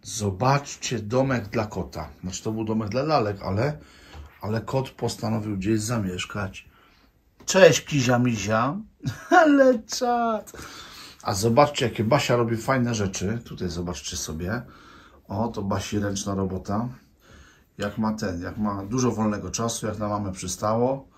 Zobaczcie, domek dla kota. Znaczy to był domek dla lalek, ale kot postanowił gdzieś zamieszkać. Cześć, Kizia Mizia. Ale czad. A zobaczcie, jakie Basia robi fajne rzeczy. Tutaj zobaczcie sobie. O, to Basi ręczna robota. Jak ma dużo wolnego czasu, jak na mamę przystało.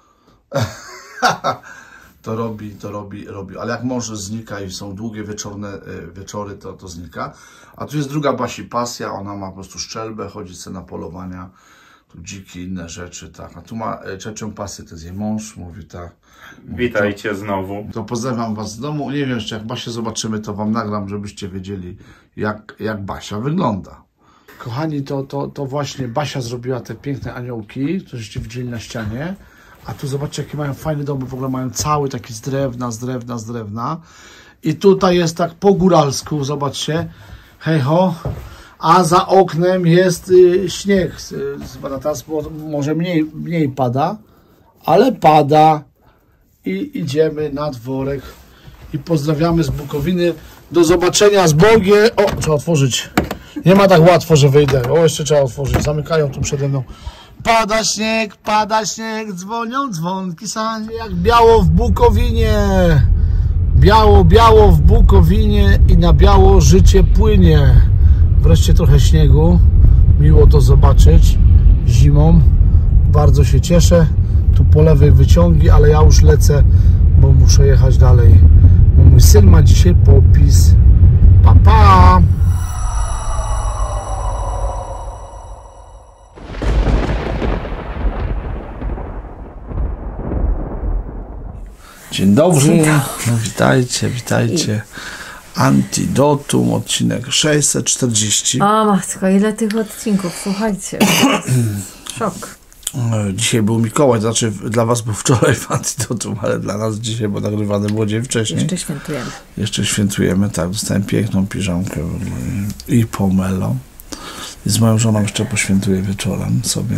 To robi. Ale jak mąż znika i są długie wieczory, to znika. A tu jest druga Basi pasja. Ona ma po prostu szczelbę, chodzi sobie na polowania. Tu dziki, inne rzeczy, tak. A tu ma trzecią pasję, to jest jej mąż, mówi tak. Witajcie znowu. To pozdrawiam was z domu. Nie wiem jeszcze, jak Basię zobaczymy, to wam nagram, żebyście wiedzieli, jak Basia wygląda. Kochani, to właśnie Basia zrobiła te piękne aniołki, to żeście widzieli na ścianie. A tu zobaczcie, jakie mają fajne domy, w ogóle mają cały taki z drewna. I tutaj jest tak po góralsku, zobaczcie. Hej ho. A za oknem jest śnieg. Teraz może mniej pada, ale pada. I idziemy na dworek. I pozdrawiamy z Bukowiny. Do zobaczenia z Bogiem. O, trzeba otworzyć. Nie ma tak łatwo, że wyjdę. O, jeszcze trzeba otworzyć. Zamykają tu przede mną. Pada śnieg, dzwonią dzwonki sanie, jak biało w Bukowinie. Biało w Bukowinie i na biało życie płynie. Wreszcie trochę śniegu. Miło to zobaczyć zimą. Bardzo się cieszę. Tu po lewej wyciągi, ale ja już lecę, bo muszę jechać dalej. Bo mój syn ma dzisiaj popis. Pa, pa! Dzień dobry. No, witajcie. Antidotum, odcinek 640. O matko, ile tych odcinków, słuchajcie. Szok. Dzisiaj był Mikołaj, znaczy dla was był wczoraj w Antidotum, ale dla nas dzisiaj, bo nagrywane było dzień wcześniej. Jeszcze świętujemy, tak. Dostałem piękną piżamkę i pomelo. I z moją żoną jeszcze poświętuję wieczorem sobie.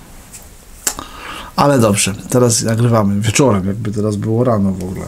Ale dobrze, teraz nagrywamy wieczorem, jakby teraz było rano w ogóle.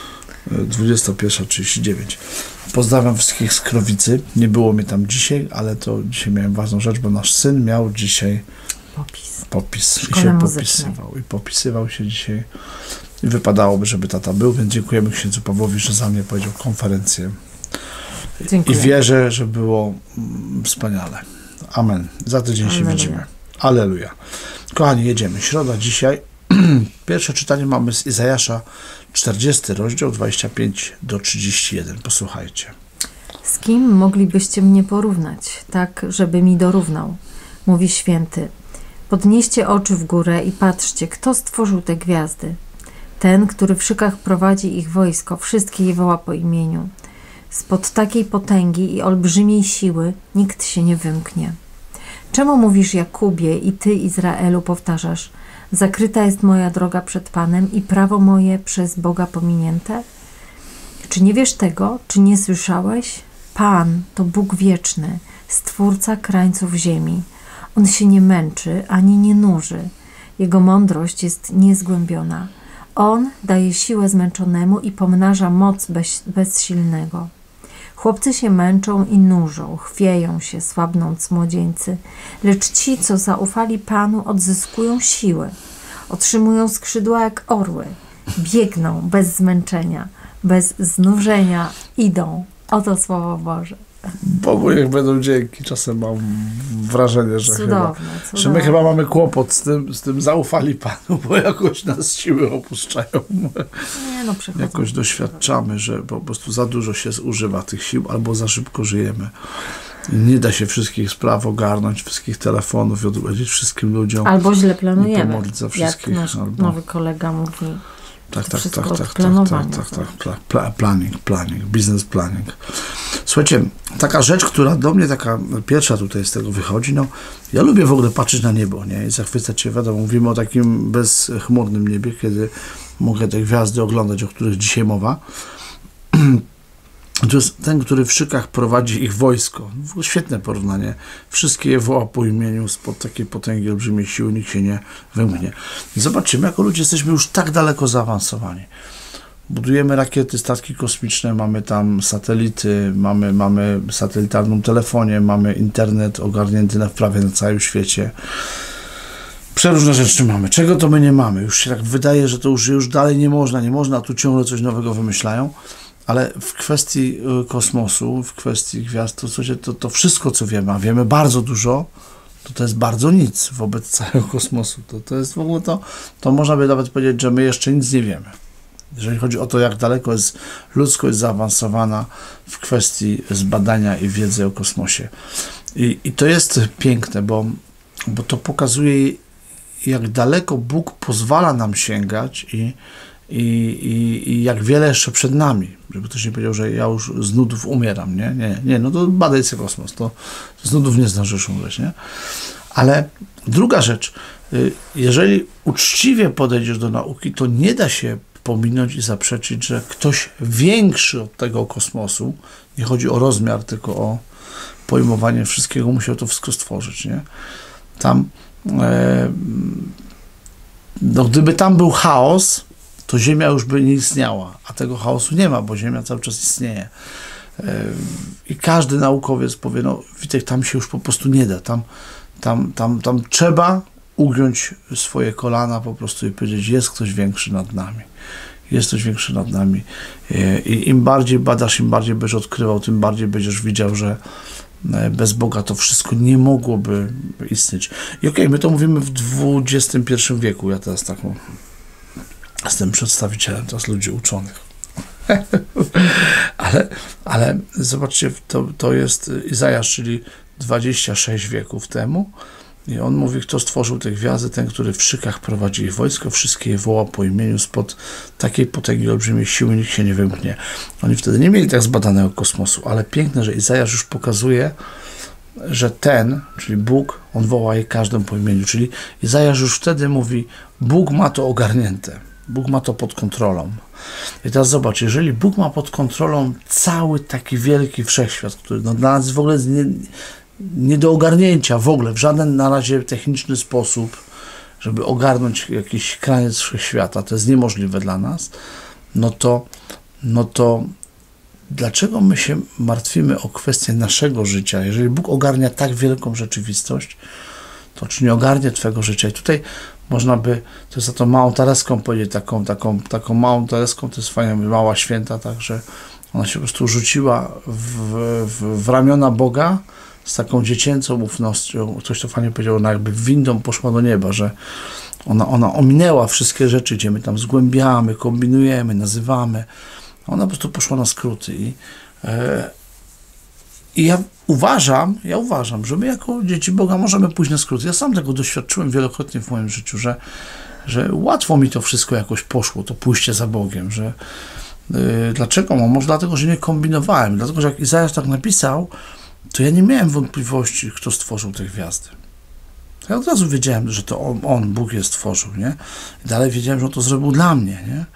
21:39. Pozdrawiam wszystkich z Krowicy. Nie było mnie tam dzisiaj, ale to dzisiaj miałem ważną rzecz, bo nasz syn miał dzisiaj popis i się popisywał się dzisiaj. I wypadałoby, żeby tata był, więc dziękujemy księdzu Pawłowi, że za mnie powiedział konferencję. Dziękuję. I wierzę, że było wspaniale. Amen. Za tydzień się widzimy. Alleluja. Kochani, jedziemy. Środa dzisiaj. Pierwsze czytanie mamy z Izajasza, 40 rozdział, 25 do 31. Posłuchajcie. Z kim moglibyście mnie porównać, tak, żeby mi dorównał? Mówi święty. Podnieście oczy w górę i patrzcie, kto stworzył te gwiazdy. Ten, który w szykach prowadzi ich wojsko, wszystkie je woła po imieniu. Spod takiej potęgi i olbrzymiej siły nikt się nie wymknie. Czemu mówisz, Jakubie, i ty, Izraelu, powtarzasz? Zakryta jest moja droga przed Panem i prawo moje przez Boga pominięte? Czy nie wiesz tego? Czy nie słyszałeś? Pan to Bóg wieczny, Stwórca krańców ziemi. On się nie męczy ani nie nuży. Jego mądrość jest niezgłębiona. On daje siłę zmęczonemu i pomnaża moc bezsilnego. Chłopcy się męczą i nużą, chwieją się, słabnąc młodzieńcy, lecz ci, co zaufali Panu, odzyskują siły, otrzymują skrzydła jak orły, biegną bez zmęczenia, bez znużenia, idą. Oto Słowo Boże. Bogu niech będą dzięki. Czasem mam wrażenie, że że my chyba mamy kłopot z tym zaufali Panu, bo jakoś nas siły opuszczają. Jakoś doświadczamy, że po prostu za dużo się zużywa tych sił, albo za szybko żyjemy. Nie da się wszystkich spraw ogarnąć, wszystkich telefonów i odpowiedzieć wszystkim ludziom. Albo źle planujemy, pomodlić za wszystkich, jak nasz nowy kolega mówi. Tak. Planning, business planning. Słuchajcie, taka rzecz, która do mnie taka pierwsza tutaj z tego wychodzi, no ja lubię w ogóle patrzeć na niebo, nie? I zachwycać się, wiadomo, mówimy o takim bezchmurnym niebie, kiedy mogę te gwiazdy oglądać, o których dzisiaj mowa. To jest ten, który w szykach prowadzi ich wojsko. Świetne porównanie. Wszystkie je woła po imieniu, spod takiej potęgi olbrzymiej siły, nikt się nie wymknie. I zobaczymy, jako ludzie jesteśmy już tak daleko zaawansowani. Budujemy rakiety, statki kosmiczne, mamy tam satelity, mamy satelitarną telefonię, mamy internet ogarnięty prawie na całym świecie. Przeróżne rzeczy mamy. Czego to my nie mamy? Już się tak wydaje, że to już dalej nie można, a tu ciągle coś nowego wymyślają. Ale w kwestii kosmosu, w kwestii gwiazd, to wszystko, co wiemy, a wiemy bardzo dużo, to jest bardzo nic wobec całego kosmosu. To jest w ogóle to można by nawet powiedzieć, że my jeszcze nic nie wiemy. Jeżeli chodzi o to, jak daleko jest ludzkość zaawansowana w kwestii zbadania i wiedzy o kosmosie. I to jest piękne, bo to pokazuje, jak daleko Bóg pozwala nam sięgać i jak wiele jeszcze przed nami. Żeby ktoś nie powiedział, że ja już z nudów umieram, nie, no to badaj sobie kosmos, to z nudów nie zdążysz umrzeć, nie? Ale druga rzecz, jeżeli uczciwie podejdziesz do nauki, to nie da się pominąć i zaprzeczyć, że ktoś większy od tego kosmosu, nie chodzi o rozmiar, tylko o pojmowanie wszystkiego, musiał to wszystko stworzyć, nie? Tam, gdyby tam był chaos, to Ziemia już by nie istniała, a tego chaosu nie ma, bo Ziemia cały czas istnieje. I każdy naukowiec powie, no Witek, tam się już po prostu nie da, tam trzeba ugiąć swoje kolana po prostu i powiedzieć, jest ktoś większy nad nami. Jest ktoś większy nad nami. I im bardziej badasz, im bardziej będziesz odkrywał, tym bardziej będziesz widział, że bez Boga to wszystko nie mogłoby istnieć. I okej, my to mówimy w XXI wieku. Ja teraz jestem przedstawicielem teraz ludzi uczonych. ale zobaczcie, to jest Izajasz, czyli 26 wieków temu. I on mówi, kto stworzył te gwiazdy, ten, który w szykach prowadzi ich wojsko, wszystkie je woła po imieniu, spod takiej potęgi olbrzymiej siły nikt się nie wymknie. Oni wtedy nie mieli tak zbadanego kosmosu, ale piękne, że Izajasz już pokazuje, że ten, czyli Bóg, on woła je każdym po imieniu, czyli Izajasz już wtedy mówi, Bóg ma to ogarnięte, Bóg ma to pod kontrolą. I teraz zobacz, jeżeli Bóg ma pod kontrolą cały taki wielki wszechświat, który dla nas w ogóle jest nie do ogarnięcia w ogóle, w żaden na razie techniczny sposób, żeby ogarnąć jakiś kraniec wszechświata, to jest niemożliwe dla nas, no to dlaczego my się martwimy o kwestię naszego życia? Jeżeli Bóg ogarnia tak wielką rzeczywistość, to czy nie ogarnie twojego życia? I tutaj można by, to jest za tą małą Tereską powiedzieć, taką małą Tereską, to jest fajna, mała święta, także ona się po prostu rzuciła w ramiona Boga z taką dziecięcą ufnością. Ktoś to fajnie powiedział, ona jakby windą poszła do nieba, że ona ominęła wszystkie rzeczy, gdzie my tam zgłębiamy, kombinujemy, nazywamy. Ona po prostu poszła na skróty. I ja uważam, że my jako dzieci Boga możemy pójść na skróty. Ja sam tego doświadczyłem wielokrotnie w moim życiu, że łatwo mi to wszystko jakoś poszło, to pójście za Bogiem, że dlaczego? Może dlatego, że nie kombinowałem. Dlatego, że jak Izajasz tak napisał, to ja nie miałem wątpliwości, kto stworzył te gwiazdy. Ja od razu wiedziałem, że to on Bóg je stworzył, nie? I dalej wiedziałem, że on to zrobił dla mnie, nie?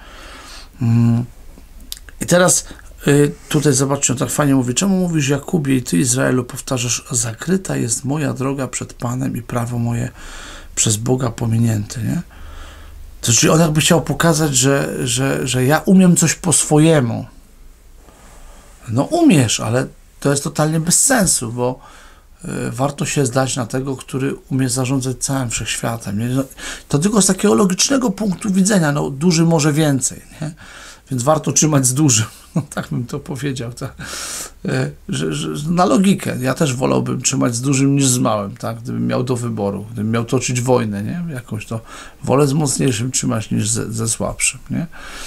I teraz tutaj zobaczcie, on tak fajnie mówi, czemu mówisz Jakubie i ty Izraelu powtarzasz, zakryta jest moja droga przed Panem i prawo moje przez Boga pominięte, nie? To czyli on jakby chciał pokazać, że ja umiem coś po swojemu. No umiesz, ale to jest totalnie bez sensu, bo warto się zdać na tego, który umie zarządzać całym wszechświatem. Nie? To tylko z takiego logicznego punktu widzenia, no duży może więcej, nie? Więc warto trzymać z dużym. No, tak bym to powiedział. Tak? Że na logikę. Ja też wolałbym trzymać z dużym niż z małym, tak? Gdybym miał do wyboru, gdybym miał toczyć wojnę, nie? Jakąś, to wolę z mocniejszym trzymać niż ze słabszym. Nie?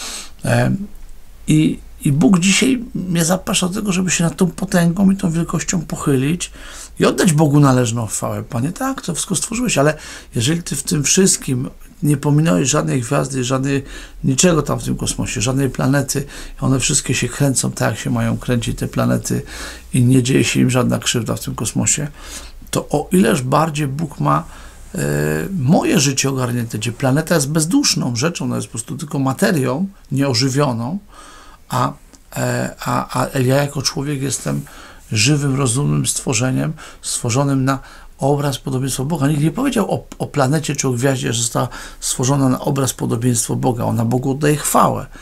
I Bóg dzisiaj mnie zaprasza do tego, żeby się nad tą potęgą i tą wielkością pochylić i oddać Bogu należną chwałę. Panie, tak, to wszystko stworzyłeś, ale jeżeli Ty w tym wszystkim nie pominąłeś żadnej gwiazdy, niczego tam w tym kosmosie, żadnej planety, one wszystkie się kręcą tak, jak się mają kręcić te planety i nie dzieje się im żadna krzywda w tym kosmosie, to o ileż bardziej Bóg ma moje życie ogarnięte, gdzie planeta jest bezduszną rzeczą, ona jest po prostu tylko materią nieożywioną, a ja jako człowiek jestem żywym, rozumnym stworzeniem, stworzonym na obraz, podobieństwo Boga. Nikt nie powiedział o planecie czy o gwiaździe, że została stworzona na obraz, podobieństwo Boga. Ona Bogu oddaje chwałę.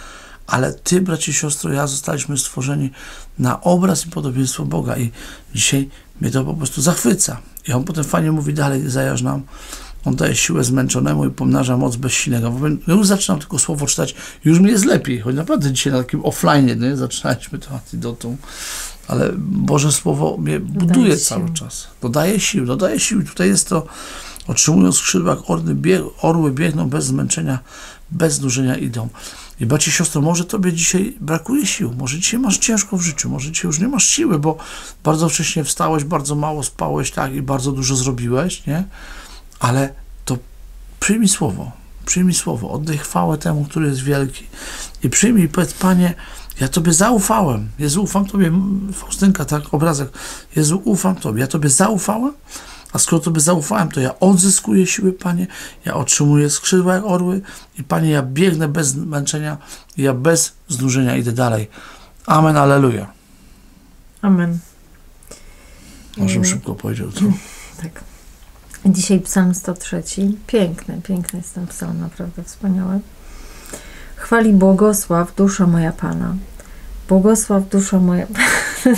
ale ty, bracie i siostro, ja zostaliśmy stworzeni na obraz i podobieństwo Boga i dzisiaj mnie to po prostu zachwyca. I on potem fajnie mówi dalej, Izajasz nam, on daje siłę zmęczonemu i pomnaża moc bezsilnego. Już zaczynam tylko słowo czytać, już mi jest lepiej, choć naprawdę dzisiaj na takim offline, nie? Zaczynaliśmy to antidotum, ale Boże Słowo mnie buduje cały czas. Dodaje sił. Tutaj jest to, otrzymując skrzydła jak orły biegną bez zmęczenia, bez znużenia idą. I bracie i siostro, może tobie dzisiaj brakuje sił, może dzisiaj masz ciężko w życiu, może dzisiaj już nie masz siły, bo bardzo wcześnie wstałeś, bardzo mało spałeś, tak, i bardzo dużo zrobiłeś, nie? Ale to przyjmij słowo, oddaj chwałę temu, który jest wielki i przyjmij i powiedz, Panie, ja Tobie zaufałem, Jezu, ufam Tobie, Faustynka, tak, obrazek, Jezu, ufam Tobie, ja Tobie zaufałem, a skoro Tobie zaufałem, to ja odzyskuję siły, Panie, ja otrzymuję skrzydła jak orły i Panie, ja biegnę bez zmęczenia i ja bez znużenia idę dalej. Amen, alleluja. Amen. Może szybko powiedział, co? Tak. Dzisiaj psalm 103. Piękny jest ten psalm, naprawdę wspaniały. Chwali błogosław dusza moja Pana. Błogosław dusza moja Pana.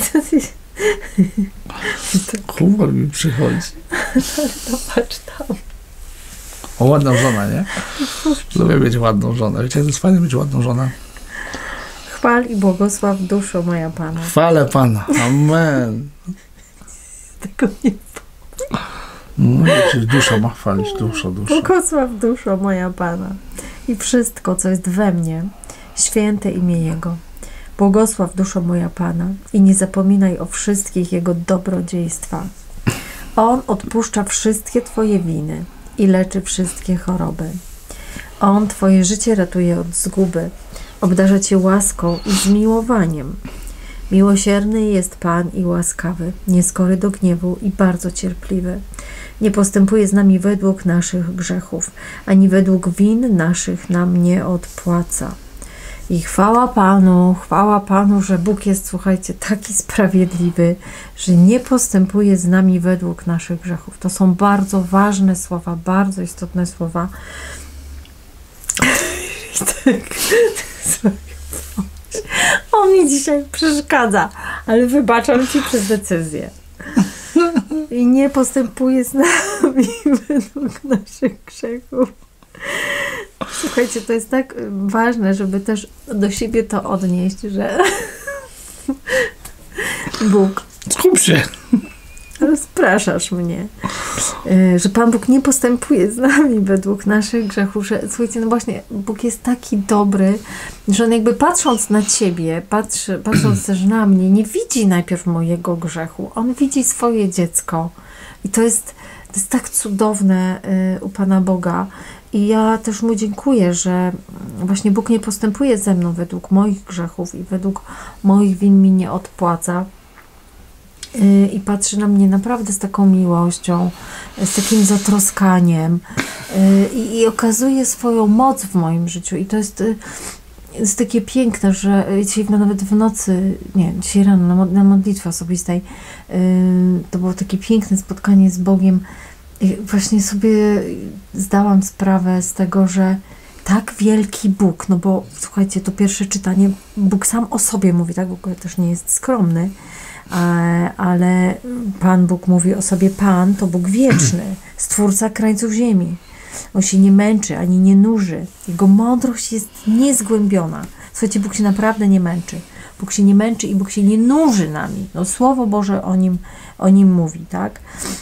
Humor mi przychodzi. Ale to patrz tam. O, ładna żona, nie? Lubię mieć ładną żonę. Wiecie, to jest fajne mieć ładną żonę. Chwal i błogosław duszo moja Pana. Chwalę Pana. Amen. Tego nie No, dusza ma chwalić, dusza. Błogosław duszo moja Pana i wszystko, co jest we mnie, święte imię Jego. Błogosław duszo moja Pana i nie zapominaj o wszystkich Jego dobrodziejstwach. On odpuszcza wszystkie Twoje winy i leczy wszystkie choroby. On Twoje życie ratuje od zguby, obdarza Cię łaską i zmiłowaniem. Miłosierny jest Pan i łaskawy, nieskory do gniewu i bardzo cierpliwy. Nie postępuje z nami według naszych grzechów, ani według win naszych nam nie odpłaca. I chwała Panu, że Bóg jest, słuchajcie, taki sprawiedliwy, że nie postępuje z nami według naszych grzechów. To są bardzo ważne słowa, bardzo istotne słowa. On mi dzisiaj przeszkadza, ale wybaczam Ci przez decyzję. I nie postępuje z nami według naszych grzechów. Słuchajcie, to jest tak ważne, żeby też do siebie to odnieść, że Bóg... Skup się. Rozpraszasz mnie. Że Pan Bóg nie postępuje z nami według naszych grzechów, że słuchajcie, no właśnie, Bóg jest taki dobry, że On jakby patrząc na Ciebie, patrząc też na mnie, nie widzi najpierw mojego grzechu. On widzi swoje dziecko. I to jest tak cudowne u Pana Boga. I ja też Mu dziękuję, że właśnie Bóg nie postępuje ze mną według moich grzechów i według moich win mi nie odpłaca. I patrzy na mnie naprawdę z taką miłością, z takim zatroskaniem i okazuje swoją moc w moim życiu. I to jest takie piękne, że dzisiaj nawet w nocy, nie, dzisiaj rano na modlitwie osobistej to było takie piękne spotkanie z Bogiem. I właśnie sobie zdałam sprawę z tego, że tak wielki Bóg, no bo słuchajcie, to pierwsze czytanie, Bóg sam o sobie mówi, tak, w ogóle też nie jest skromny, ale Pan Bóg mówi o sobie, Pan to Bóg wieczny, Stwórca krańców ziemi. On się nie męczy, ani nie nuży. Jego mądrość jest niezgłębiona. Słuchajcie, Bóg się naprawdę nie męczy. Bóg się nie męczy i Bóg się nie nuży nami. No, Słowo Boże o nim mówi, tak?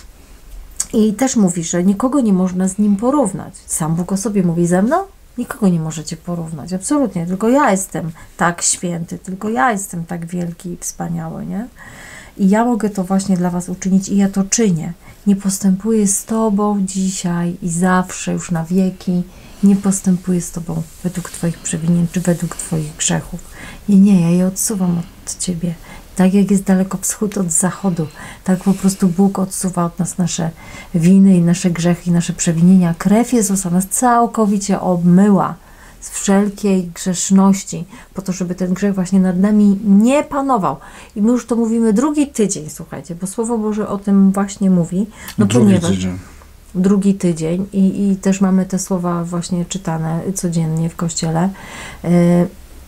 I też mówi, że nikogo nie można z Nim porównać. Sam Bóg o sobie mówi, ze mną nikogo nie możecie porównać. Absolutnie. Tylko ja jestem tak święty, tylko ja jestem tak wielki i wspaniały, nie? I ja mogę to właśnie dla Was uczynić i ja to czynię. Nie postępuję z Tobą dzisiaj i zawsze, już na wieki. Nie postępuję z Tobą według Twoich przewinień czy według Twoich grzechów. Nie, ja je odsuwam od Ciebie. Tak jak jest daleko wschód od zachodu, tak po prostu Bóg odsuwa od nas nasze winy i nasze grzechy i nasze przewinienia. Krew Jezusa nas całkowicie obmyła z wszelkiej grzeszności, po to, żeby ten grzech właśnie nad nami nie panował. I my już to mówimy drugi tydzień, słuchajcie, bo Słowo Boże o tym właśnie mówi. No drugi tydzień i też mamy te słowa właśnie czytane codziennie w Kościele.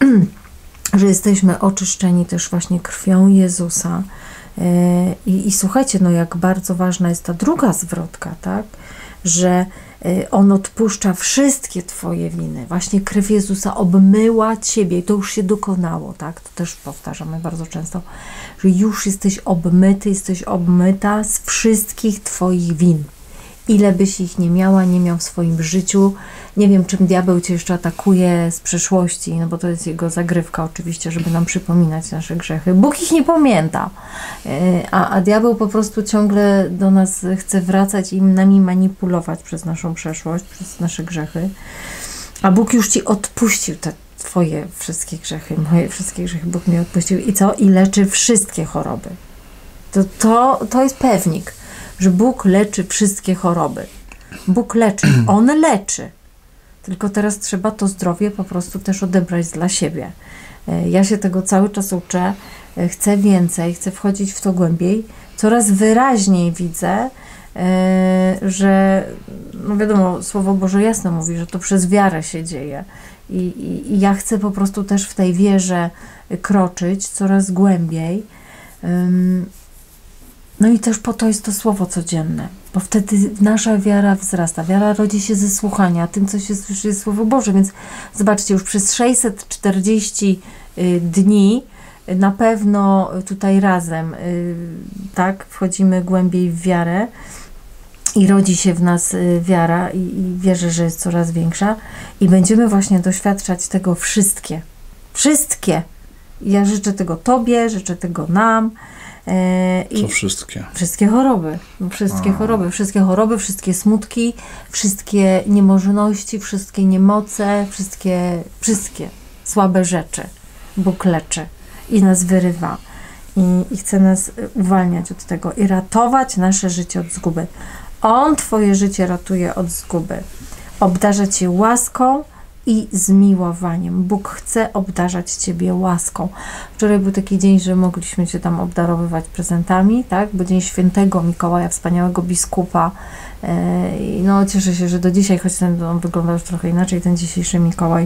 że jesteśmy oczyszczeni też właśnie krwią Jezusa. I słuchajcie, no jak bardzo ważna jest ta druga zwrotka, tak? Że On odpuszcza wszystkie Twoje winy. Właśnie krew Jezusa obmyła Ciebie i to już się dokonało, tak? To też powtarzamy bardzo często, że już jesteś obmyty, jesteś obmyta z wszystkich Twoich win. Ile byś ich nie miała, nie miał w swoim życiu. Nie wiem, czym diabeł Cię jeszcze atakuje z przeszłości, no bo to jest jego zagrywka oczywiście, żeby nam przypominać nasze grzechy. Bóg ich nie pamięta, a diabeł po prostu ciągle do nas chce wracać i nami manipulować przez naszą przeszłość, przez nasze grzechy. A Bóg już Ci odpuścił te Twoje wszystkie grzechy, moje wszystkie grzechy. Bóg mi odpuścił i co? I leczy wszystkie choroby. To jest pewnik, że Bóg leczy wszystkie choroby. Bóg leczy, On leczy. Tylko teraz trzeba to zdrowie po prostu też odebrać dla siebie. Ja się tego cały czas uczę, chcę więcej, chcę wchodzić w to głębiej. Coraz wyraźniej widzę, że, no wiadomo, Słowo Boże jasno mówi, że to przez wiarę się dzieje. I ja chcę po prostu też w tej wierze kroczyć coraz głębiej. No i też po to jest to słowo codzienne, bo wtedy nasza wiara wzrasta. Wiara rodzi się ze słuchania, tym, co się słyszy, jest Słowo Boże. Więc zobaczcie, już przez 640 dni na pewno tutaj razem, tak, wchodzimy głębiej w wiarę i rodzi się w nas wiara i wierzę, że jest coraz większa i będziemy właśnie doświadczać tego wszystkie. Wszystkie! Ja życzę tego Tobie, życzę tego nam. Co wszystkie? Wszystkie choroby. Wszystkie choroby, wszystkie smutki, wszystkie niemożności, wszystkie niemoce, wszystkie słabe rzeczy. Bóg leczy i nas wyrywa. I chce nas uwalniać od tego i ratować nasze życie od zguby. On Twoje życie ratuje od zguby. Obdarza Cię łaską i zmiłowaniem. Bóg chce obdarzać Ciebie łaską. Wczoraj był taki dzień, że mogliśmy się tam obdarowywać prezentami, tak? Bo Dzień Świętego Mikołaja, wspaniałego biskupa. No cieszę się, że do dzisiaj, choć on wygląda już trochę inaczej, ten dzisiejszy Mikołaj.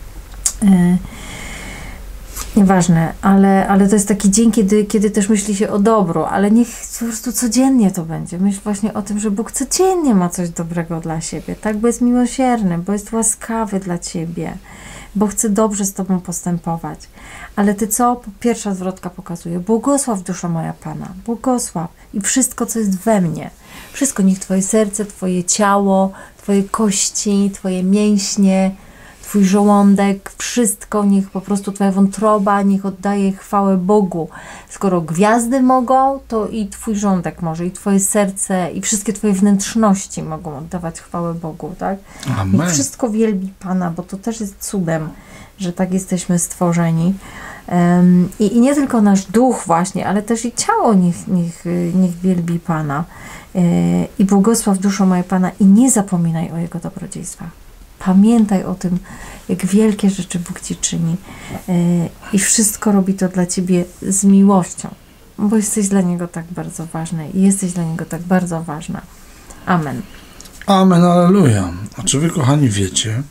Nieważne, ale to jest taki dzień, kiedy też myśli się o dobru, ale niech po prostu codziennie to będzie. Myśl właśnie o tym, że Bóg codziennie ma coś dobrego dla siebie, tak? Bo jest miłosierny, bo jest łaskawy dla Ciebie, bo chce dobrze z Tobą postępować. Ale Ty co? Pierwsza zwrotka pokazuje. Błogosław dusza moja Pana, błogosław i wszystko, co jest we mnie. Wszystko, niech Twoje serce, Twoje ciało, Twoje kości, Twoje mięśnie, Twój żołądek, wszystko, niech po prostu Twoja wątroba, niech oddaje chwałę Bogu. Skoro gwiazdy mogą, to i Twój żołądek może, i Twoje serce, i wszystkie Twoje wnętrzności mogą oddawać chwałę Bogu, tak? Amen. Niech wszystko wielbi Pana, bo to też jest cudem, że tak jesteśmy stworzeni. I nie tylko nasz duch właśnie, ale też i ciało niech wielbi Pana. I błogosław duszo moja Pana i nie zapominaj o Jego dobrodziejstwach. Pamiętaj o tym, jak wielkie rzeczy Bóg Ci czyni i wszystko robi to dla Ciebie z miłością, bo jesteś dla Niego tak bardzo ważny i jesteś dla Niego tak bardzo ważna. Amen. Amen, alleluja. A czy Wy, kochani, wiecie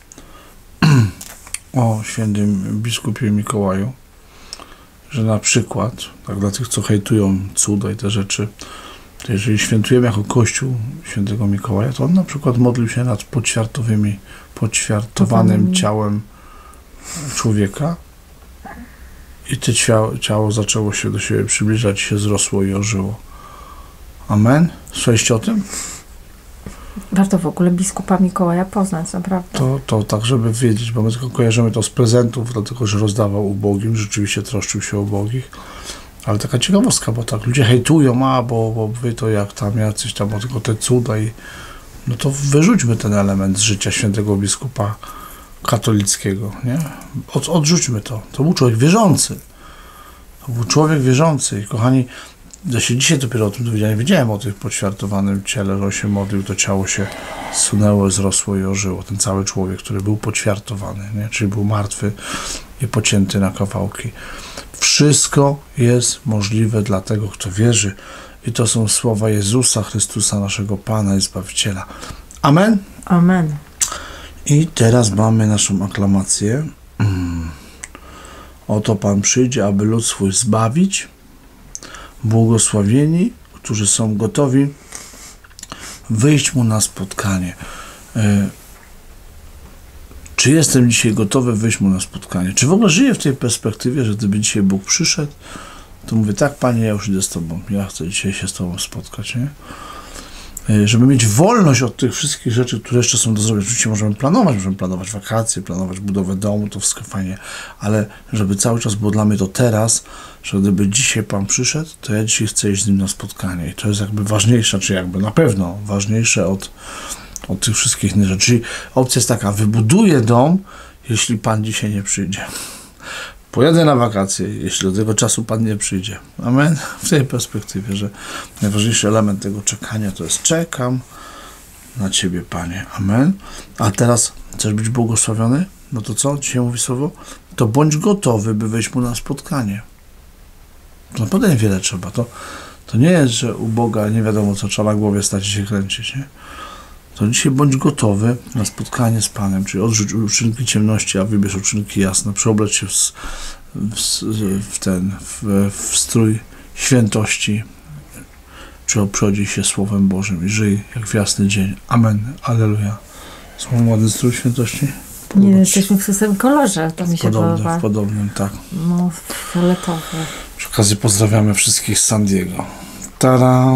o świętym biskupie Mikołaju, że na przykład, tak dla tych, co hejtują cuda i te rzeczy, to jeżeli świętujemy jako Kościół świętego Mikołaja, to on na przykład modlił się nad poćwiartowanym ciałem człowieka i to ciało zaczęło się do siebie przybliżać, się zrosło i ożyło. Amen? Słyszeliście o tym? Warto w ogóle biskupa Mikołaja poznać, naprawdę. To tak, żeby wiedzieć, bo my tylko kojarzymy to z prezentów, dlatego, że rozdawał ubogim, rzeczywiście troszczył się o ubogich. Ale taka ciekawostka, bo tak ludzie hejtują, bo wy to jak tam jacyś tam, bo tylko te cuda i no to wyrzućmy ten element z życia świętego biskupa katolickiego, nie? Odrzućmy to. To był człowiek wierzący. To był człowiek wierzący i kochani, ja się dzisiaj dopiero o tym dowiedziałem, wiedziałem o tym poćwiartowanym ciele, że on się modlił, to ciało się zsunęło, zrosło i ożyło. Ten cały człowiek, który był poćwiartowany, nie? Czyli był martwy i pocięty na kawałki. Wszystko jest możliwe dla tego, kto wierzy. I to są słowa Jezusa Chrystusa, naszego Pana i Zbawiciela. Amen? Amen. I teraz mamy naszą aklamację. Oto Pan przyjdzie, aby lud swój zbawić. Błogosławieni, którzy są gotowi wyjść Mu na spotkanie. Czy jestem dzisiaj gotowy wyjść Mu na spotkanie? Czy w ogóle żyję w tej perspektywie, że gdyby dzisiaj Bóg przyszedł, to mówię, tak, Panie, ja już idę z Tobą. Ja chcę dzisiaj się z Tobą spotkać, nie? Żeby mieć wolność od tych wszystkich rzeczy, które jeszcze są do zrobienia. Oczywiście możemy planować wakacje, planować budowę domu, to wszystko fajnie, ale żeby cały czas było dla mnie to teraz, że gdyby dzisiaj Pan przyszedł, to ja dzisiaj chcę iść z Nim na spotkanie i to jest jakby ważniejsze, czy jakby na pewno ważniejsze od tych wszystkich innych rzeczy. Czyli opcja jest taka, wybuduję dom, jeśli Pan dzisiaj nie przyjdzie. Pojadę na wakacje, jeśli do tego czasu Pan nie przyjdzie. Amen. W tej perspektywie, że najważniejszy element tego czekania to jest czekam na Ciebie, Panie. Amen. A teraz chcesz być błogosławiony? No to co? Dzisiaj mówi słowo? To bądź gotowy, by wejść Mu na spotkanie. To naprawdę niewiele trzeba. To nie jest, że u Boga nie wiadomo co, trzeba na głowie stać i się kręcić, nie? To dzisiaj bądź gotowy na spotkanie z Panem, czyli odrzuć uczynki ciemności, a wybierz uczynki jasne, przeobleć się w strój świętości, czy obchodzi się Słowem Bożym i żyj jak w jasny dzień. Amen. Alleluja. Są ładny strój świętości? Nie, jesteśmy w tym kolorze, to mi się podoba. W podobnym, tak. No, fioletowy. Przy okazji pozdrawiamy wszystkich z San Diego. Tada!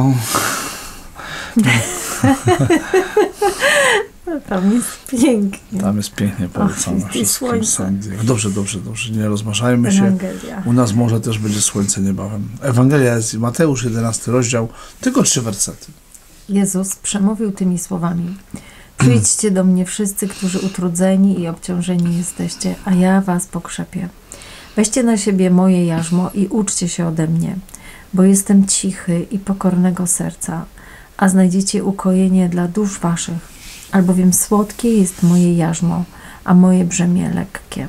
Tam jest pięknie. Tam jest pięknie, polecamy wszystkim San Diego. Dobrze, nie rozmarzajmy się. U nas może też będzie słońce niebawem. Ewangelia jest Mateusz, 11 rozdział, tylko 3 wersety. Jezus przemówił tymi słowami. Przyjdźcie do mnie wszyscy, którzy utrudzeni i obciążeni jesteście, a ja was pokrzepię. Weźcie na siebie moje jarzmo i uczcie się ode mnie, bo jestem cichy i pokornego serca, a znajdziecie ukojenie dla dusz waszych, albowiem słodkie jest moje jarzmo, a moje brzemię lekkie.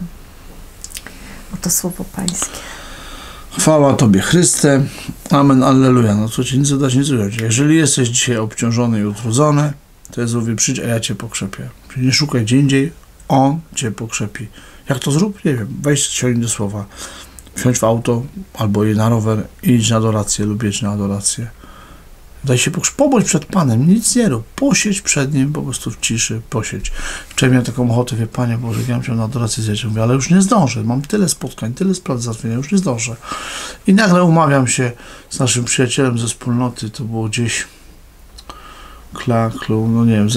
Oto słowo Pańskie. Chwała Tobie, Chryste. Amen, alleluja. No co Ci nic dodać, nic ująć. Jeżeli jesteś dzisiaj obciążony i utrudzony, to Jezus mówi, przyjdź, a ja Cię pokrzepię. Czyli nie szukaj gdzie indziej, On Cię pokrzepi. Jak to zrób? Nie wiem. Weź siądź do słowa. Wsiądź w auto, albo jedź na rower, idź na adorację lub jedź na adorację. Daj się pobądź przed Panem, nic nie rób. Posiedź przed Nim, po prostu w ciszy, posiedź. Wczoraj miałem taką ochotę, wie Panie Boże, ja bym chciał na adorację zjeść. Mówię, ale już nie zdążę, mam tyle spotkań, tyle spraw do załatwienia, już nie zdążę. I nagle umawiam się z naszym przyjacielem ze wspólnoty, to było gdzieś no nie wiem,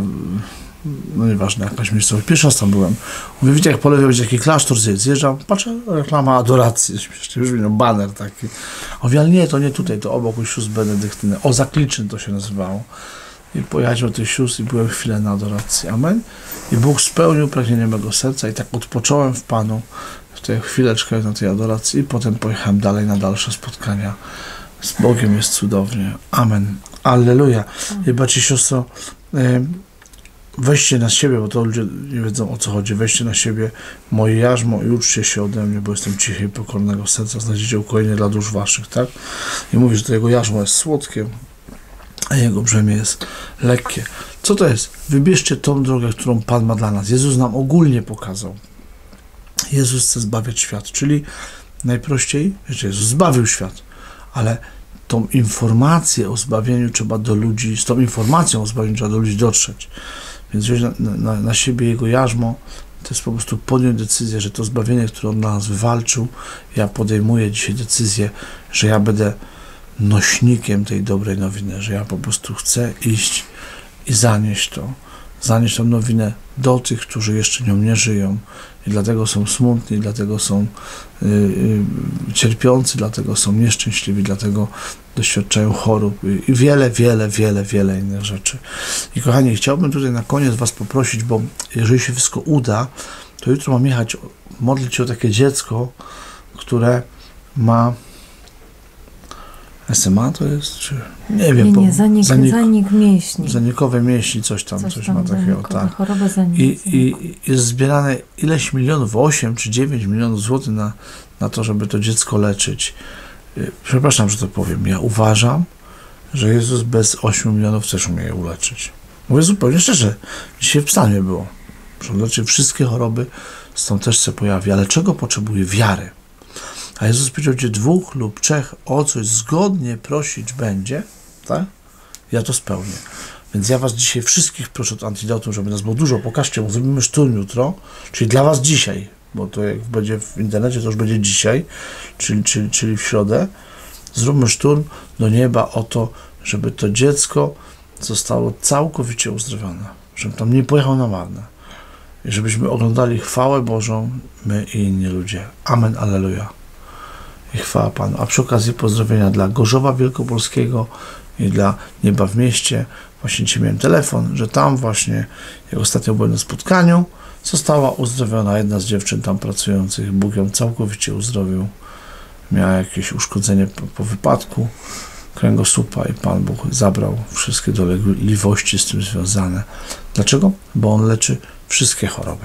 no nieważne, jakaś miejscowość. Pierwszy raz tam byłem. Mówię, widzicie, jak po lewej będzie taki klasztor, zjeżdżam, patrzę, reklama adoracji, już miał baner taki. Mówię, ale nie, to nie tutaj, to obok u sióstr Benedyktyny. O, Zakliczyn to się nazywało. I pojechałem do tych sióstr i byłem chwilę na adoracji. Amen. I Bóg spełnił pragnienie mego serca i tak odpocząłem w Panu w tę chwileczkę na tej adoracji i potem pojechałem dalej na dalsze spotkania. Z Bogiem jest cudownie. Amen. Alleluja. I bracie, siostro, weźcie na siebie, bo to ludzie nie wiedzą o co chodzi, weźcie na siebie moje jarzmo i uczcie się ode mnie, bo jestem cichy i pokornego serca, znajdziecie ukojenie dla dusz waszych, tak? I mówi, że to jego jarzmo jest słodkie, a jego brzemię jest lekkie. Co to jest? Wybierzcie tą drogę, którą Pan ma dla nas. Jezus nam ogólnie pokazał. Jezus chce zbawiać świat, czyli najprościej, wiecie, Jezus zbawił świat, ale tą informację o zbawieniu trzeba do ludzi, z tą informacją o zbawieniu trzeba do ludzi dotrzeć. Więc wziąć na siebie jego jarzmo, to jest po prostu podjąć decyzję, że to zbawienie, które on dla nas wywalczył, ja podejmuję dzisiaj decyzję, że ja będę nośnikiem tej dobrej nowiny, że ja po prostu chcę iść i zanieść tą nowinę do tych, którzy jeszcze nią nie żyją i dlatego są smutni, dlatego są cierpiący, dlatego są nieszczęśliwi, dlatego doświadczają chorób i wiele innych rzeczy. I kochani, chciałbym tutaj na koniec was poprosić, bo jeżeli się wszystko uda, to jutro mam jechać modlić się o takie dziecko, które ma SMA to jest, czy nie wiem. Nie, zanik mięśni. Zanikowe mięśni, coś ma takiego. Tak. Choroba I jest zbierane ileś milionów, 8 czy 9 milionów złotych na to, żeby to dziecko leczyć. Przepraszam, że to powiem. Ja uważam, że Jezus bez 8 milionów też umie je uleczyć. Mówię zupełnie szczerze. Dzisiaj w psalmie było, że leczy wszystkie choroby, stąd też się pojawi. Ale czego potrzebuje? Wiary. A Jezus powiedział, gdzie 2 lub 3 o coś zgodnie prosić będzie, tak? Ja to spełnię. Więc ja was dzisiaj wszystkich proszę od antidotum, żeby nas było dużo. Pokażcie, bo zrobimy szturm jutro, czyli dla was dzisiaj, bo to jak będzie w internecie, to już będzie dzisiaj, czyli w środę. Zróbmy szturm do nieba o to, żeby to dziecko zostało całkowicie uzdrowione. Żeby tam nie pojechał na marne. I żebyśmy oglądali chwałę Bożą, my i inni ludzie. Amen, alleluja. I chwała Panu. A przy okazji pozdrowienia dla Gorzowa Wielkopolskiego i dla Nieba w Mieście. Właśnie dzisiaj miałem telefon, że tam właśnie, jak ostatnio byłem na spotkaniu, została uzdrowiona jedna z dziewczyn tam pracujących. Bóg ją całkowicie uzdrowił. Miała jakieś uszkodzenie po wypadku kręgosłupa i Pan Bóg zabrał wszystkie dolegliwości z tym związane. Dlaczego? Bo On leczy wszystkie choroby.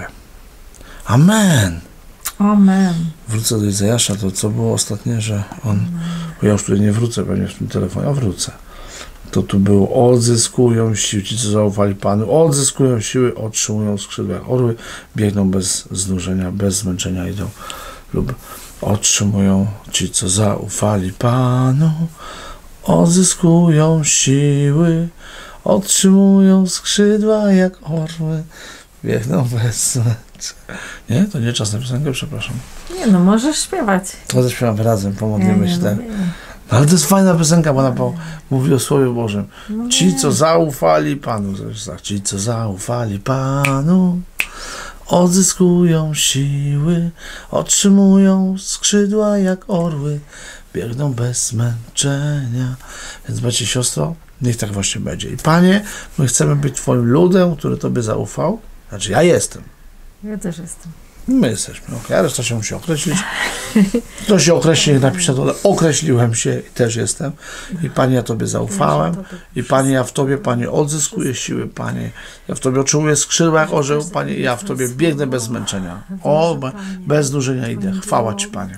Amen. Amen. Wrócę do Izajasza, to co było ostatnie, że on, bo ja już tutaj nie wrócę pewnie w tym telefonie, a wrócę. To tu było, odzyskują siły, ci co zaufali Panu, odzyskują siły, otrzymują skrzydła jak orły, biegną bez znużenia, bez zmęczenia idą, lub otrzymują ci co zaufali Panu, odzyskują siły, otrzymują skrzydła jak orły, biegną bez zmęczenia. Nie? To nie czas na piosenkę, przepraszam. Nie no, możesz śpiewać. To zaśpiewamy razem, pomodlimy się tak. No, ale to jest fajna piosenka, bo ona mówi o Słowie Bożym. Ci, co zaufali Panu, ci, co zaufali Panu, odzyskują siły, otrzymują skrzydła jak orły, biegną bez zmęczenia. Więc bracie i siostro, niech tak właśnie będzie. I Panie, my chcemy być Twoim ludem, który Tobie zaufał. Znaczy ja jestem. Ja też jestem. My jesteśmy, a reszta się musi określić. Kto się określi, niech napisze dole. Określiłem się i też jestem. I Panie, ja Tobie zaufałem. I Panie, ja w Tobie, Panie, odzyskuję siły, Panie. Ja w Tobie otrzymuję skrzydła jak orzeł, Panie. Ja w Tobie biegnę bez zmęczenia. O, bez znużenia idę. Chwała Ci, Panie.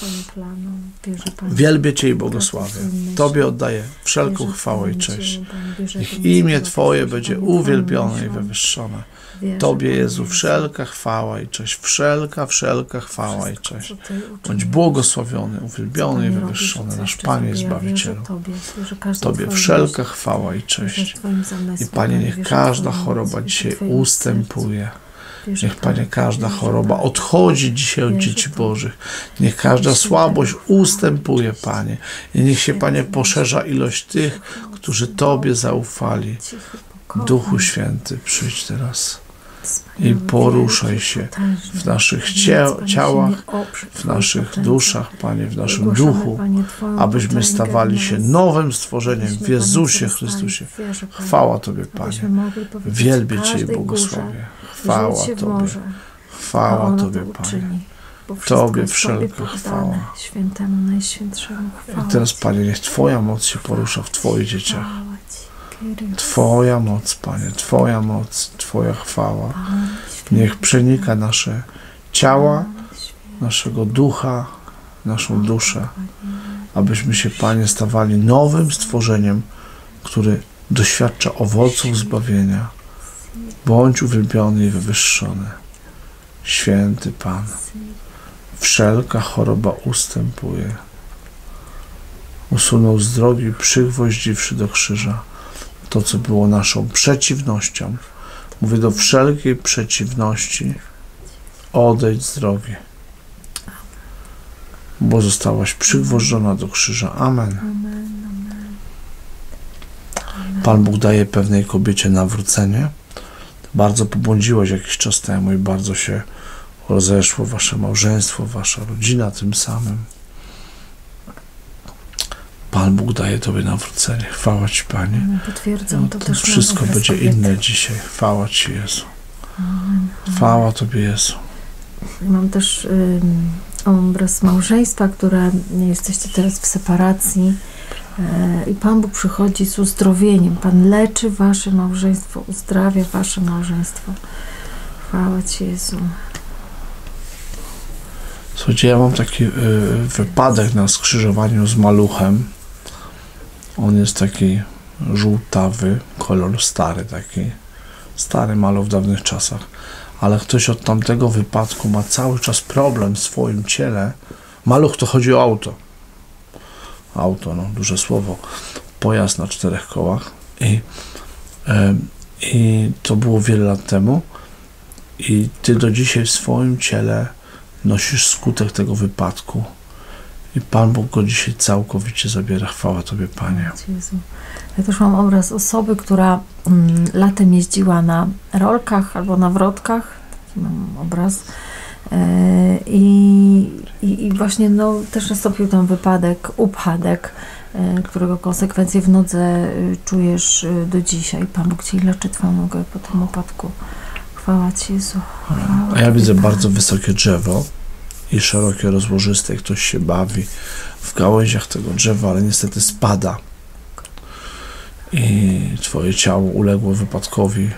Wielbię Cię i błogosławię. Tobie oddaję wszelką chwałę i cześć. Niech imię Twoje będzie uwielbione i wywyższone. Tobie, Jezu, wszelka chwała i cześć, wszelka chwała i cześć. Bądź błogosławiony, uwielbiony i wywyższony, nasz Panie i Zbawicielu. Tobie wszelka chwała i cześć. I Panie, niech każda choroba dzisiaj ustępuje. Niech, Panie, każda choroba odchodzi dzisiaj od dzieci Bożych. Niech każda słabość ustępuje, Panie. I niech się, Panie, poszerza ilość tych, którzy Tobie zaufali. Duchu Święty, przyjdź teraz i poruszaj się w naszych ciałach, w naszych duszach, Panie, w naszym duchu, abyśmy stawali się nowym stworzeniem w Jezusie Chrystusie. Chwała Tobie, Panie. Wielbię Cię i błogosławię. Chwała Tobie. Chwała Tobie, Panie. Tobie wszelka chwała. Świętemu Najświętszemu chwała. I teraz, Panie, niech Twoja moc się porusza w Twoich dzieciach. Twoja moc, Panie, Twoja moc, Twoja chwała. Niech przenika nasze ciała, naszego ducha, naszą duszę, abyśmy się, Panie, stawali nowym stworzeniem, który doświadcza owoców zbawienia. Bądź uwielbiony i wywyższony. Święty Pan, wszelka choroba ustępuje. Usunął z drogi, przygwoździwszy do krzyża to, co było naszą przeciwnością. Mówię, do wszelkiej przeciwności odejdź z drogi, bo zostałaś przygwożdżona do krzyża. Amen. Pan Bóg daje pewnej kobiecie nawrócenie. Bardzo pobłądziłaś jakiś czas temu i bardzo się rozeszło wasze małżeństwo, wasza rodzina tym samym. Pan Bóg daje Tobie nawrócenie. Chwała Ci, Panie. Potwierdzam to też. Wszystko będzie inne dzisiaj. Chwała Ci, Jezu. Chwała Tobie, Jezu. Mam też obraz małżeństwa, które jesteście teraz w separacji i Pan Bóg przychodzi z uzdrowieniem. Pan leczy wasze małżeństwo, uzdrawia wasze małżeństwo. Chwała Ci, Jezu. Słuchajcie, ja mam taki wypadek na skrzyżowaniu z maluchem. On jest taki żółtawy, kolor stary taki. Stary maluch w dawnych czasach. Ale ktoś od tamtego wypadku ma cały czas problem w swoim ciele, Maluch to chodzi o auto. Auto, no, duże słowo. Pojazd na 4 kołach. I to było wiele lat temu. I ty do dzisiaj w swoim ciele nosisz skutek tego wypadku. I Pan Bóg go dzisiaj całkowicie zabiera. Chwała Tobie, Panie. Jezu. Ja też mam obraz osoby, która latem jeździła na rolkach albo na wrotkach. Taki mam obraz. I właśnie no, też nastąpił tam wypadek, upadek, którego konsekwencje w nodze czujesz do dzisiaj. Pan Bóg Ci leczy Twoją nogę po tym upadku. Chwała Ci, Jezu. A ja widzę bardzo wysokie drzewo i szerokie, rozłożyste. Ktoś się bawi w gałęziach tego drzewa, ale niestety spada. I Twoje ciało uległo wypadkowi.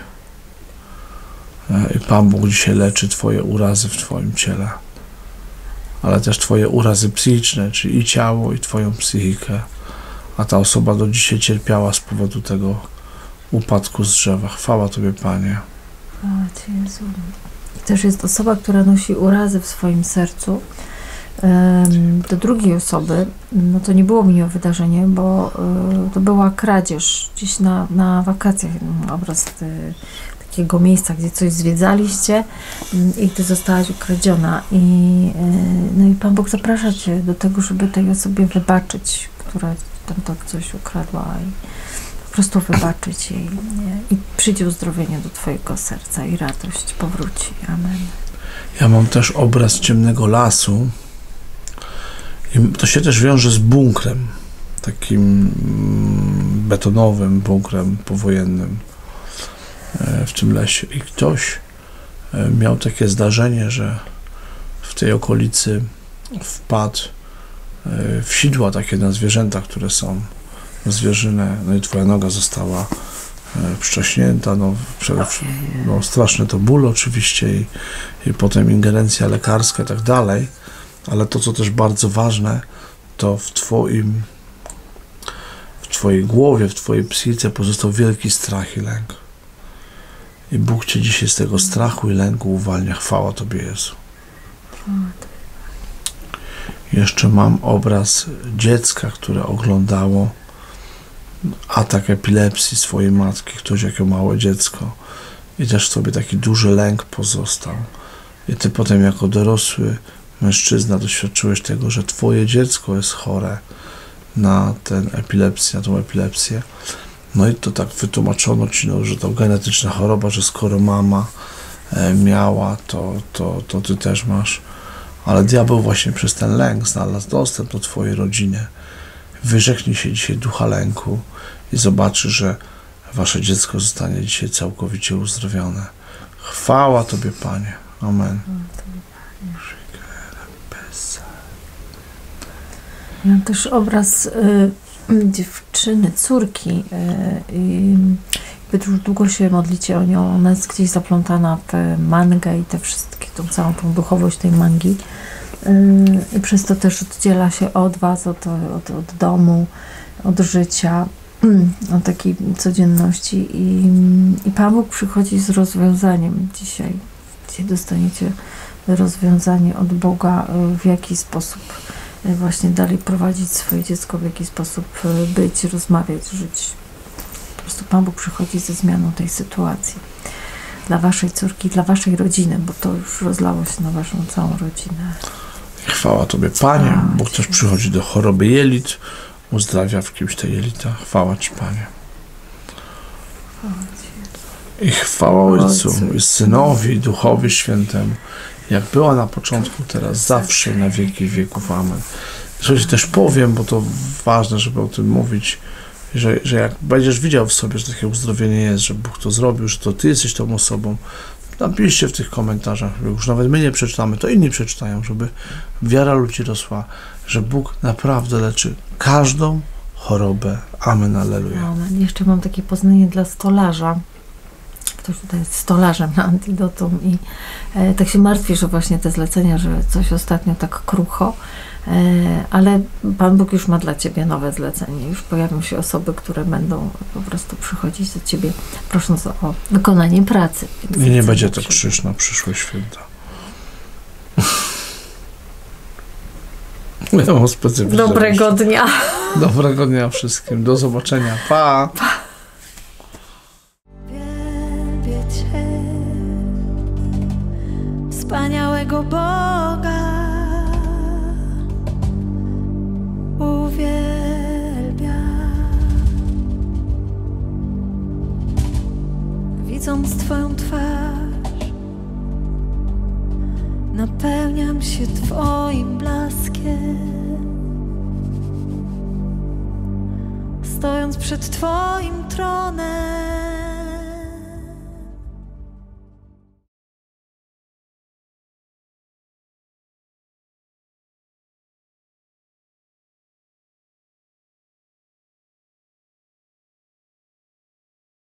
I Pan Bóg dzisiaj leczy Twoje urazy w Twoim ciele. Ale też Twoje urazy psychiczne, czyli i ciało, i Twoją psychikę. A ta osoba do dzisiaj cierpiała z powodu tego upadku z drzewa. Chwała Tobie, Panie. Chwała Ci, Jezu. Też jest osoba, która nosi urazy w swoim sercu. Do drugiej osoby, no to nie było miłe wydarzenie, bo to była kradzież gdzieś na wakacjach. Obraz takiego miejsca, gdzie coś zwiedzaliście i Ty zostałaś ukradziona. No i Pan Bóg zaprasza Cię do tego, żeby tej osobie wybaczyć, która tam to coś ukradła i po prostu wybaczyć jej. I przyjdzie uzdrowienie do Twojego serca i radość powróci. Amen. Ja mam też obraz ciemnego lasu i to się też wiąże z bunkrem, takim betonowym bunkrem powojennym w tym lesie. I ktoś miał takie zdarzenie, że w tej okolicy wpadł w sidła takie na zwierzęta, które są zwierzynę, no i Twoja noga została wstrzaśnięta, no straszne to ból oczywiście i potem ingerencja lekarska i tak dalej, ale to, co też bardzo ważne, to w Twojej głowie, w Twojej psychice pozostał wielki strach i lęk. I Bóg Cię dzisiaj z tego strachu i lęku uwalnia. Chwała Tobie, Jezu. Jeszcze mam obraz dziecka, które oglądało atak epilepsji swojej matki, ktoś jako małe dziecko. I też w sobie taki duży lęk pozostał. I Ty potem jako dorosły mężczyzna doświadczyłeś tego, że Twoje dziecko jest chore na tą epilepsję. No i to tak wytłumaczono Ci, no, że to genetyczna choroba, że skoro mama miała, to Ty też masz. Ale diabeł właśnie przez ten lęk znalazł dostęp do Twojej rodziny. Wyrzeknij się dzisiaj ducha lęku i zobaczy, że Wasze dziecko zostanie dzisiaj całkowicie uzdrowione. Chwała Tobie, Panie. Amen. Mam też obraz dziewczyny, córki. Już długo się modlicie o nią. Ona jest gdzieś zaplątana w mangę i tą całą tą duchowość tej mangi. I przez to też oddziela się od Was, od domu, od życia, od takiej codzienności. I Pan Bóg przychodzi z rozwiązaniem dzisiaj. Dzisiaj dostaniecie rozwiązanie od Boga, w jaki sposób właśnie dalej prowadzić swoje dziecko, w jaki sposób być, rozmawiać, żyć. Po prostu Pan Bóg przychodzi ze zmianą tej sytuacji dla Waszej córki, dla Waszej rodziny, bo to już rozlało się na Waszą całą rodzinę. Chwała Tobie, Panie. Bóg też przychodzi do choroby jelit, uzdrawia w kimś te jelita. Chwała Ci, Panie. I chwała Ojcu, i Synowi, i Duchowi Świętemu, jak była na początku, teraz, zawsze, na wieki wieków. Amen. Coś też powiem, bo to ważne, żeby o tym mówić, że jak będziesz widział w sobie, że takie uzdrowienie jest, że Bóg to zrobił, że to Ty jesteś tą osobą, napiszcie w tych komentarzach, już nawet my nie przeczytamy, to inni przeczytają, żeby wiara ludzi rosła, że Bóg naprawdę leczy każdą chorobę. Amen, alleluja. Amen. Jeszcze mam takie poznanie dla stolarza. Ktoś tutaj jest stolarzem na Antidotum i tak się martwi, że właśnie te zlecenia, że coś ostatnio tak krucho, ale Pan Bóg już ma dla Ciebie nowe zlecenie. Już pojawią się osoby, które będą po prostu przychodzić do Ciebie, prosząc o wykonanie pracy. I nie będzie to krzyż na przyszłe święta. Ja mam specyficzne. Dobrego dnia. Dobrego dnia wszystkim. Do zobaczenia. Pa! Wielbię Cię, wspaniałego Boga. Uwielbiam. Widząc Twoją twarz, napełniam się Twoim blaskiem. Stojąc przed Twoim tronem,